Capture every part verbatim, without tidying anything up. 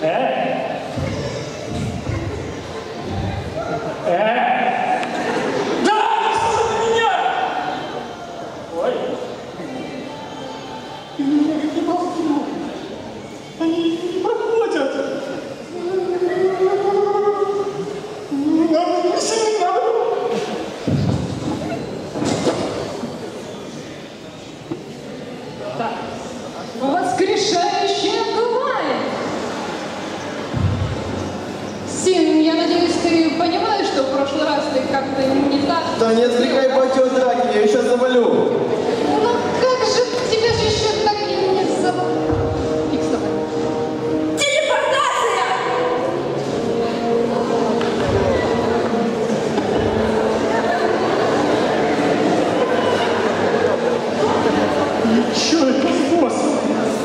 Э? Э? Да, слушай меня! Ой. Ты меня не толкнул. Они не проходят. Нам не сильно надо. Так, воскрешающая бывает. Син, я надеюсь, ты понимаешь, что в прошлый раз ты как-то не так... Да не отвлекай батю от драки, я ее сейчас завалю. Ну как же, тебя же еще так и не забыл. Икс, давай. Телепортация! Ничего, это способ.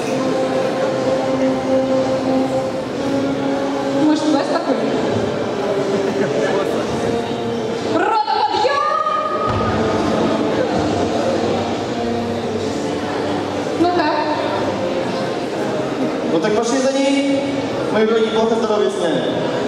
Может, у вас такой? Родоподъем! Ну как? Ну так пошли за ней. Мы вроде неплохо здоровье сняли.